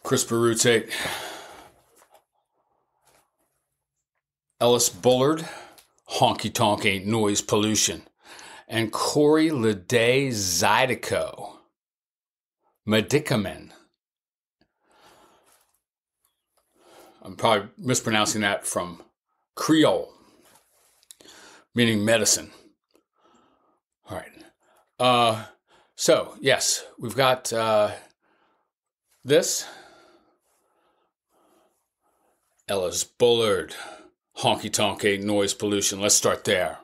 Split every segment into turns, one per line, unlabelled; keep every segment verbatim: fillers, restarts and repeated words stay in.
Crisper Roots eight. Ellis Bullard, Honky Tonk Ain't Noise Pollution. And Corey Lede Zydeco, Medicamen. I'm probably mispronouncing that from Creole, meaning medicine. All right. Uh, so, yes, we've got uh, this. Ellis Bullard, Honky Tonk Ain't Noise Pollution. Let's start there.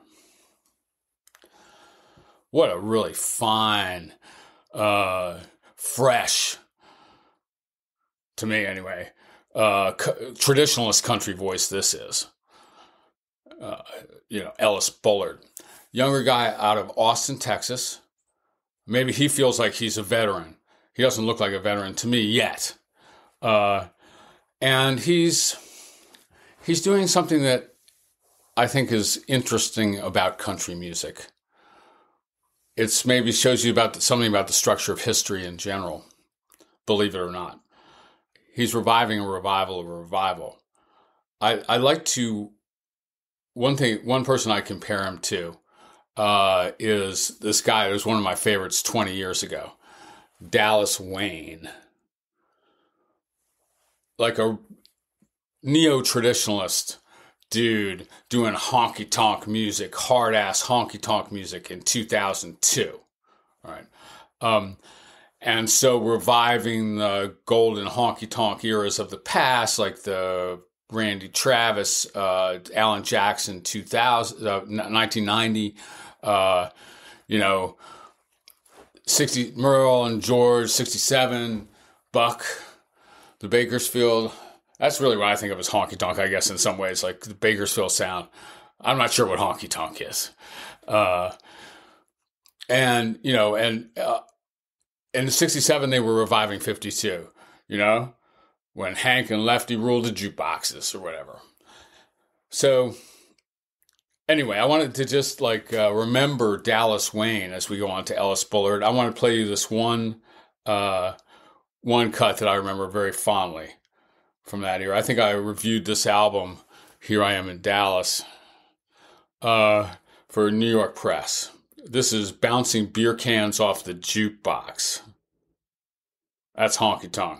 What a really fine, uh, fresh, to me anyway, uh, c- traditionalist country voice this is. Uh, you know, Ellis Bullard. Younger guy out of Austin, Texas. Maybe he feels like he's a veteran. He doesn't look like a veteran to me yet. Uh, and he's he's doing something that I think is interesting about country music. It's maybe shows you about the, something about the structure of history in general, believe it or not. He's reviving a revival of a revival. I, I like to, one thing, one person I compare him to uh, is this guy that was one of my favorites twenty years ago, Dallas Wayne. Like a neo-traditionalist dude doing honky-tonk music, hard-ass honky-tonk music in two thousand two. All right. Um, and so reviving the golden honky-tonk eras of the past, like the Randy Travis, uh, Alan Jackson two thousand, uh, nineteen ninety, uh, you know, sixty, Merle and George, sixty-seven, Buck, the Bakersfield. That's really what I think of as honky-tonk, I guess, in some ways, like the Bakersfield sound. I'm not sure what honky-tonk is. Uh, and, you know, and uh, in sixty-seven, they were reviving fifty-two, you know, when Hank and Lefty ruled the jukeboxes or whatever. So, anyway, I wanted to just, like, uh, remember Dallas Wayne as we go on to Ellis Bullard. I want to play you this one, uh, one cut that I remember very fondly from that era. I think I reviewed this album, Here I Am in Dallas, uh, for New York Press. This is Bouncing Beer Cans Off the Jukebox. That's honky tonk.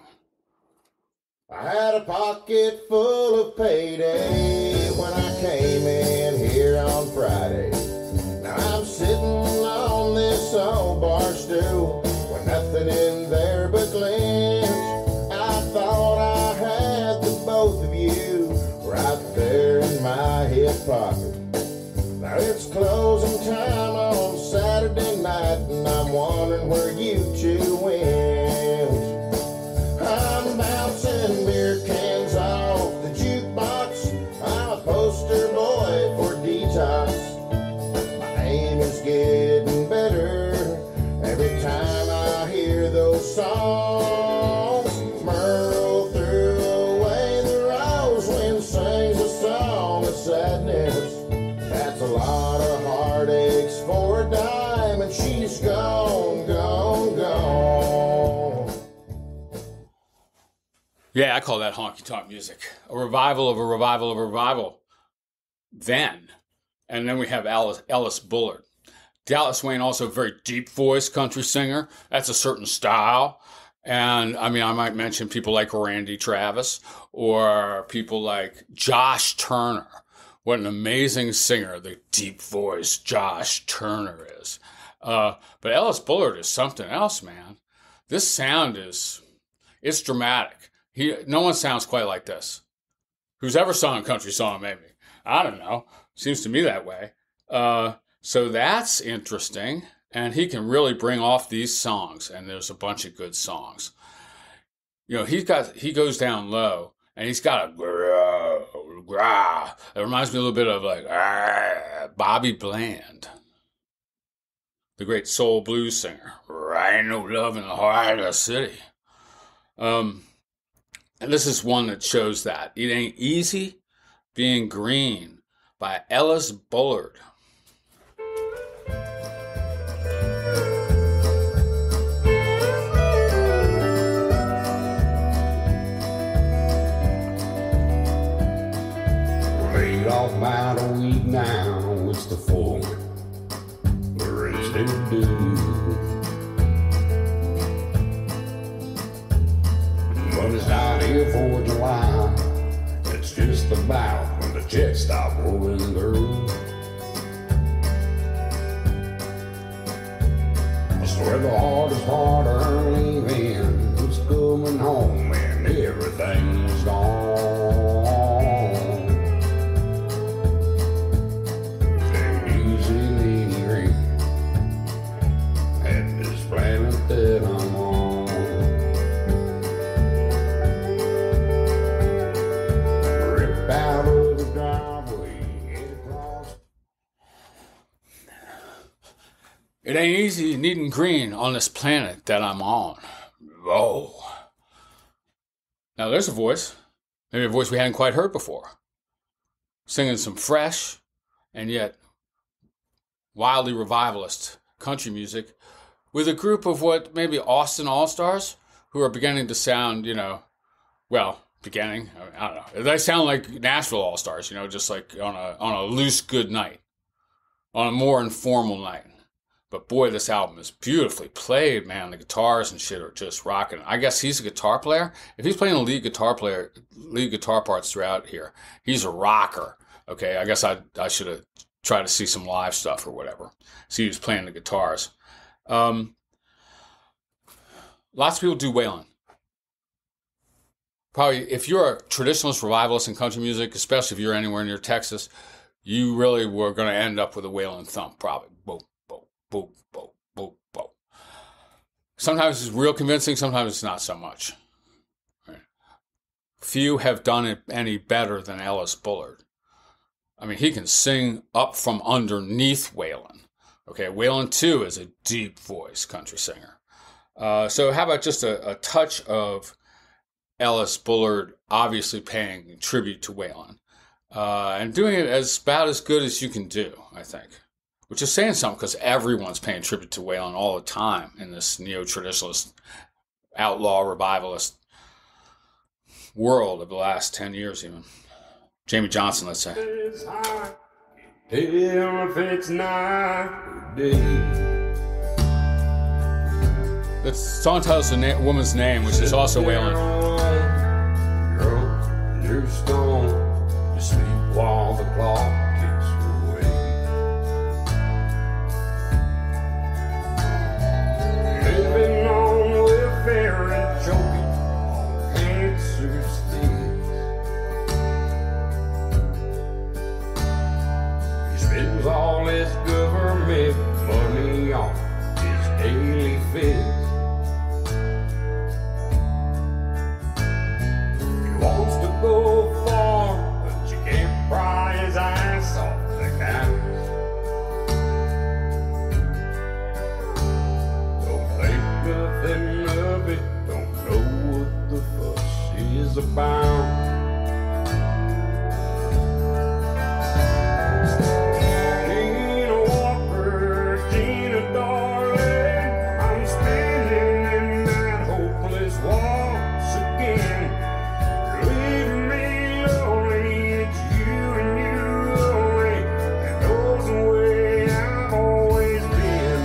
I had a pocket full of payday when I came in here on Friday. Now I'm sitting on this old bar stool with nothing in there but lynch. I thought I had the both of you right there in my hip pocket. Now it's closing time on Saturday night and I'm wondering where you two went. I'm bouncing beer cans off the jukebox. I'm a poster boy for detox. My aim is getting better every time I hear those songs. Merle threw away the rose when sings a song of sadness. That's a lot of heartaches for a dime, and she's gone, gone, gone.
Yeah, I call that honky-tonk music. A revival of a revival of a revival. Then. And then we have Ellis, Ellis Bullard. Dallas Wayne, also a very deep voice country singer. That's a certain style. And, I mean, I might mention people like Randy Travis or people like Josh Turner. What an amazing singer the deep voice Josh Turner is. Uh, but Ellis Bullard is something else, man. This sound is, it's dramatic. He, no one sounds quite like this. Who's ever sung a country song, maybe. I don't know. Seems to me that way. Uh, so that's interesting. And he can really bring off these songs. And there's a bunch of good songs. You know, he's got, he goes down low. And he's got a growl, growl. It reminds me a little bit of like ah, Bobby Bland, the great soul blues singer. I ain't no love in the heart of the city. Um, and this is one that shows that. It Ain't Easy Being Green by Ellis Bullard.
out about a week now. It's the full Grizzly Dude. But it's not here for July. It's just about when the checks stop rolling through. I swear the hardest part of leaving is coming home and everything's gone. Take it easy, lady ring, at this planet that I'm on. Rip out of the driveway, head across.
It ain't easy needing green on this planet that I'm on. Whoa. Now there's a voice. Maybe a voice we hadn't quite heard before. Singing some fresh and yet wildly revivalist country music with a group of what maybe Austin All-Stars who are beginning to sound, you know, well, beginning, I, mean, I don't know. They sound like Nashville All-Stars, you know, just like on a on a loose good night, on a more informal night. But boy, this album is beautifully played, man. The guitars and shit are just rocking. I guess he's a guitar player. If he's playing a lead guitar player, lead guitar parts throughout here, he's a rocker. Okay, I guess I I should have tried to see some live stuff or whatever. See who's playing the guitars. Um, lots of people do Waylon. Probably, if you're a traditionalist revivalist in country music, especially if you're anywhere near Texas, you really were going to end up with a Waylon thump, probably. Boom. Boom, boom, boom, boom. Sometimes it's real convincing, sometimes it's not so much. Right. Few have done it any better than Ellis Bullard. I mean, he can sing up from underneath Waylon. Okay, Waylon, too, is a deep voice country singer. Uh, so how about just a, a touch of Ellis Bullard obviously paying tribute to Waylon uh, and doing it as about as good as you can do, I think. Which is saying something because everyone's paying tribute to Waylon all the time in this neo-traditionalist, outlaw, revivalist world of the last ten years even. Jamie Johnson, let's say.
It's hot. Tell if it's not day.
The song tells the na- woman's name, which is also Waylon.
Drunk, you're stoned. You sleep while the clock. Living on welfare and choking on cancer stains. He spends all his government money on his daily fix. He wants to go far, but you can't pry his eyes off the guy. Nothing of it, don't know what the fuss is about. Gina Walker, Gina darling, I'm spinning in that hopeless waltz again. Leave me lonely, it's you and you only, and goes the way I've always been.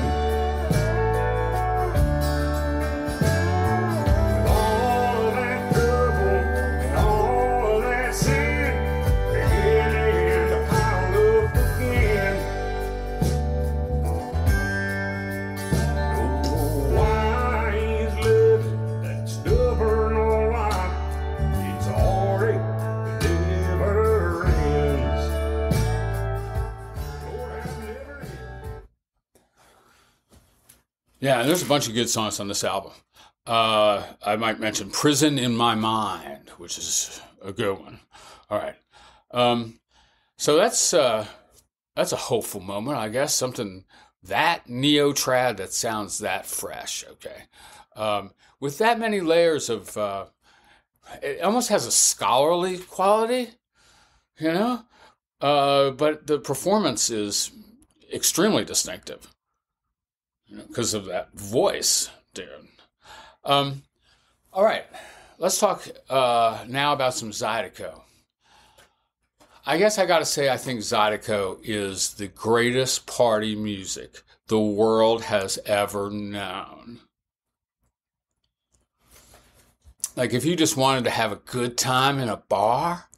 Yeah, and there's a bunch of good songs on this album. Uh, I might mention Prison in My Mind, which is a good one. All right. Um, so that's uh, that's a hopeful moment, I guess. Something that neo-trad that sounds that fresh, okay? Um, with that many layers of... Uh, it almost has a scholarly quality, you know? Uh, but the performance is extremely distinctive. You know, because of that voice, dude. Um, all right, let's talk uh, now about some Zydeco. I guess I got to say, I think Zydeco is the greatest party music the world has ever known. Like, if you just wanted to have a good time in a bar,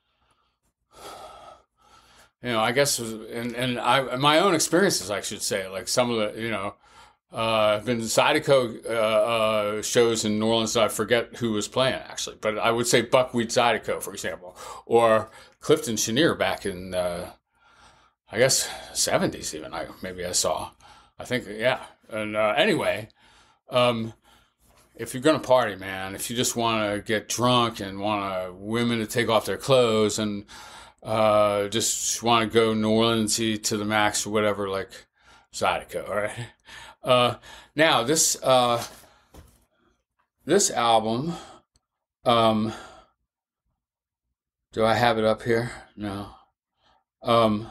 you know, I guess, and, and I, my own experiences, I should say, like some of the, you know, uh, been Zydeco uh, uh, shows in New Orleans. I forget who was playing, actually, but I would say Buckwheat Zydeco, for example, or Clifton Chenier back in, uh, I guess, seventies even, I maybe I saw. I think, yeah. And uh, anyway, um, if you're going to party, man, if you just want to get drunk and want women to take off their clothes and uh, just want to go New Orleans-y to the max or whatever, like Zydeco, all right? Uh, now, this uh, this album, um, do I have it up here? No. Um,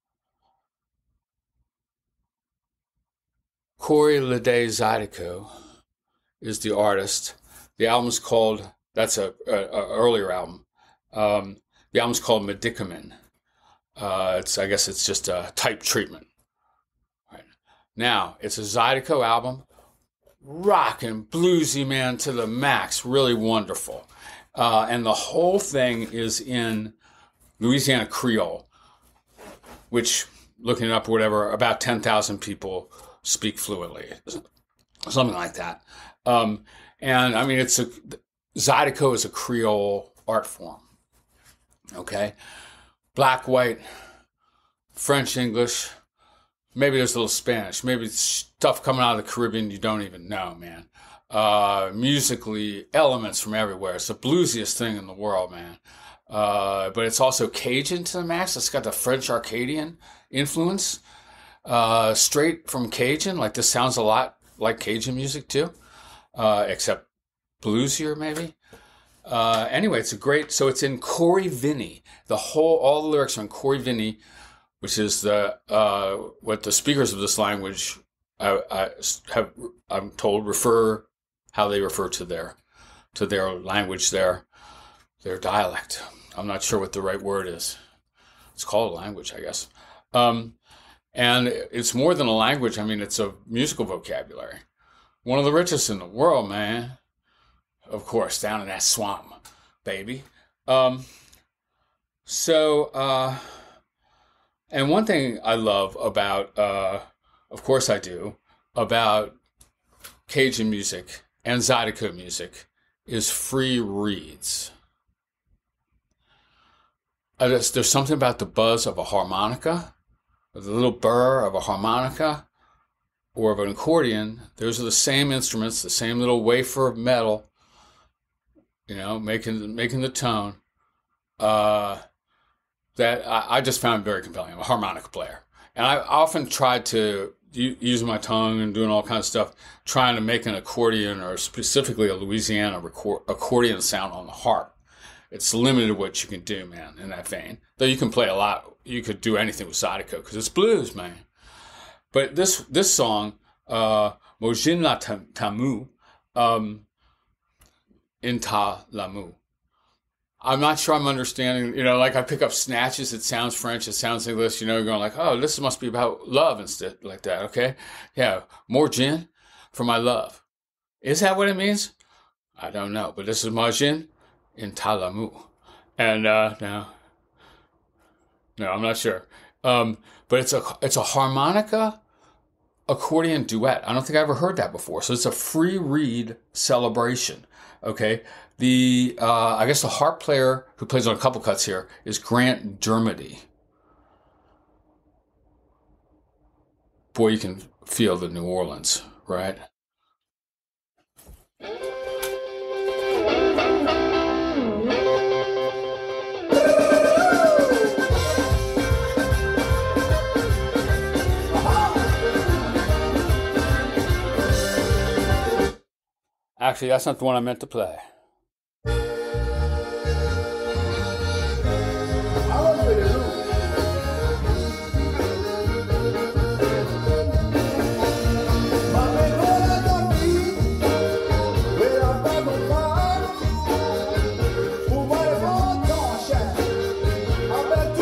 Corey Lede Zydeco is the artist. The album's called, that's a, a, a earlier album. Um, the album's called Medicament. Uh, it's, I guess it's just a type treatment. Right. Now, it's a Zydeco album. Rockin' bluesy, man, to the max. Really wonderful. Uh, and the whole thing is in Louisiana Creole, which, looking it up or whatever, about ten thousand people speak fluently. Something like that. Um, and I mean, it's a, Zydeco is a Creole art form. Okay. Black, white, French, English, maybe there's a little Spanish, maybe it's stuff coming out of the Caribbean you don't even know, man. Uh, musically, elements from everywhere. It's the bluesiest thing in the world, man. Uh, but it's also Cajun to the max. It's got the French Arcadian influence. Uh, straight from Cajun, like this sounds a lot like Cajun music too, uh, except bluesier maybe. Uh, anyway, it's a great, so it's in Corey Vinny. The whole, all the lyrics are in Corey Vinny, which is the, uh, what the speakers of this language, I, I have, I'm told, refer, how they refer to their, to their language, their, their dialect. I'm not sure what the right word is. It's called a language, I guess. Um, And it's more than a language. I mean, it's a musical vocabulary. One of the richest in the world, man. Of course, down in that swamp, baby. Um, so, uh, and one thing I love about, uh, of course I do, about Cajun music and Zydeco music is free reeds. Uh, there's, there's something about the buzz of a harmonica, the little burr of a harmonica or of an accordion. Those are the same instruments, the same little wafer of metal, you know, making making the tone. Uh, that I, I just found very compelling. I'm a harmonica player. And I often tried to, using my tongue and doing all kinds of stuff, trying to make an accordion or specifically a Louisiana record, accordion sound on the harp. It's limited what you can do, man, in that vein. Though you can play a lot. You could do anything with Zydeco because it's blues, man. But this this song, uh, Mojin La Tamu, um, Inta Lamu. I'm not sure I'm understanding, you know, like I pick up snatches. It sounds French. It sounds English, you know, going like, oh, this must be about love instead, like that, okay? Yeah, more gin for my love. Is that what it means? I don't know. But this is Mojin Inta Lamu. And uh, now... No, I'm not sure. Um, but it's a it's a harmonica accordion duet. I don't think I ever heard that before. So it's a free reed celebration. Okay. The uh, I guess the harp player who plays on a couple cuts here is Grant Dermody. Boy, you can feel the New Orleans, right? Actually, that's not the one I meant to play.
I bet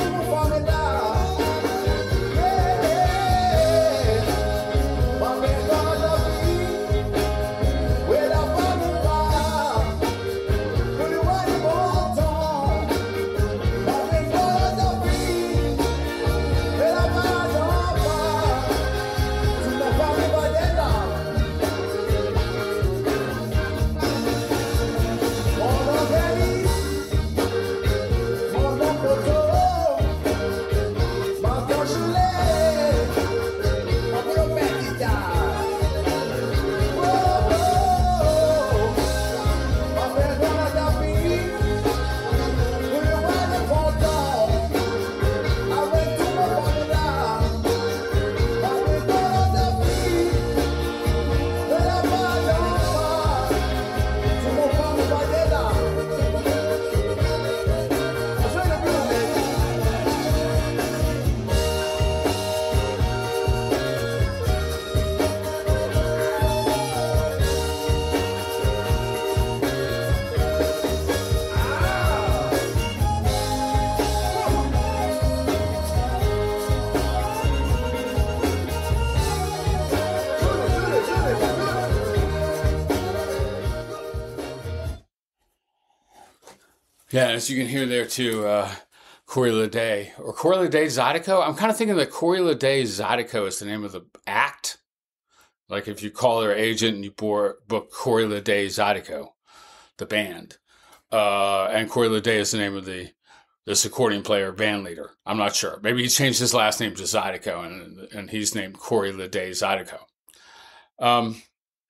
Yeah, as you can hear there too, uh, Corey Lede or Corey Lede Zydeco. I'm kind of thinking that Corey Lede Zydeco is the name of the act. Like if you call their agent and you book Corey Lede Zydeco, the band, uh, and Corey Lede is the name of the this accordion player, band leader. I'm not sure. Maybe he changed his last name to Zydeco, and and he's named Corey Lede Zydeco. Um,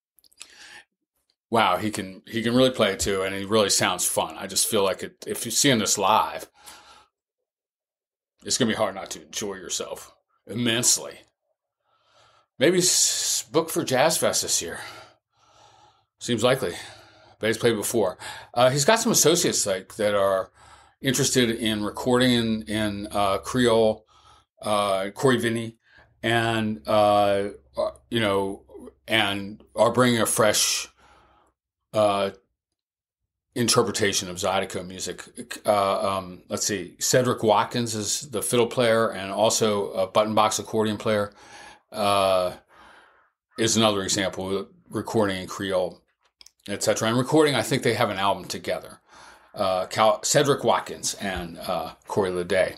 wow, he can he can really play it too, and he really sounds fun. I just feel like it, if you're seeing this live, it's gonna be hard not to enjoy yourself immensely. Maybe book for Jazz Fest this year. Seems likely. But he's played before. Uh, he's got some associates like that are interested in recording in, in uh, Creole, uh, Corey Vinny, and uh, you know, and are bringing a fresh uh, interpretation of Zydeco music. Uh, um, let's see, Cedric Watkins is the fiddle player and also a button box accordion player. Uh, is another example, recording in Creole, et cetera. And recording, I think they have an album together. Uh, Cal- Cedric Watkins and uh, Corey Lede.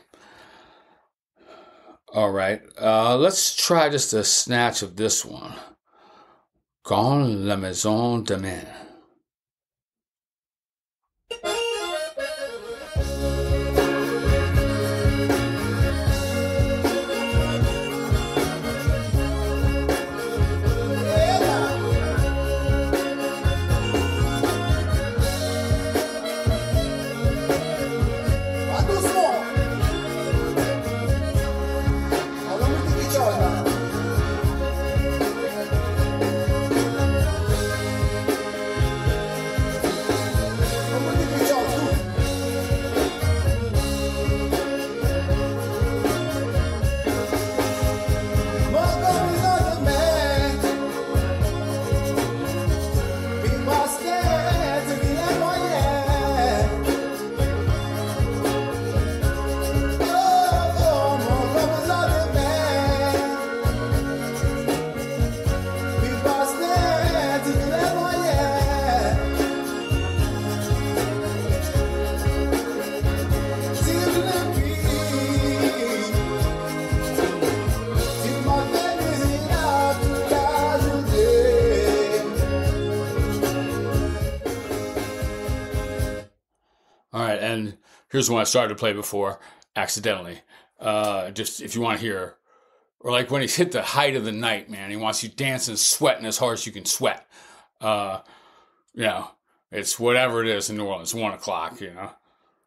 All right, uh, let's try just a snatch of this one. Quand la maison demain. And here's one I started to play before, accidentally. Uh, just if you want to hear, or like when he's hit the height of the night, man, he wants you dancing, sweating as hard as you can sweat. Uh, you know, it's whatever it is in New Orleans, one o'clock, you know.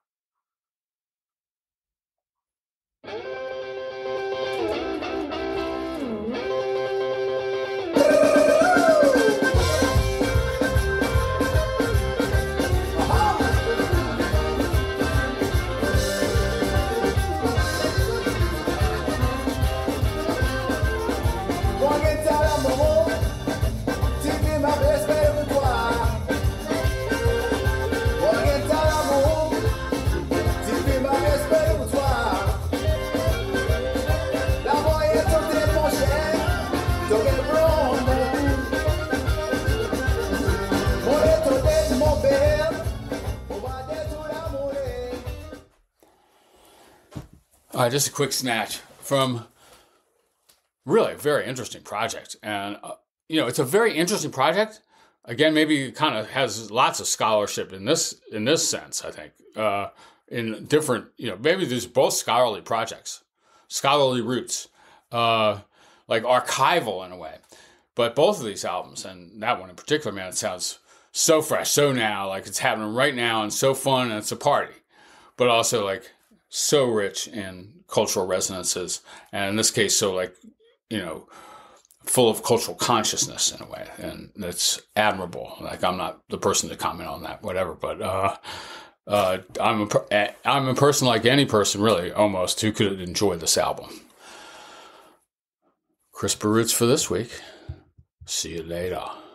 All right, just a quick snatch from really a very interesting project. And, uh, you know, it's a very interesting project. Again, maybe it kind of has lots of scholarship in this in this sense, I think, uh, in different, you know, maybe these are both scholarly projects, scholarly roots, uh, like archival in a way. But both of these albums, and that one in particular, man, it sounds so fresh, so now, like it's happening right now and so fun and it's a party. But also like so rich in cultural resonances, and in this case, so like, you know, full of cultural consciousness in a way, and that's admirable. Like I'm not the person to comment on that, whatever, but uh, uh, I'm a I'm a person like any person, really, almost, who could enjoy this album. CRISPR Roots for this week. See you later.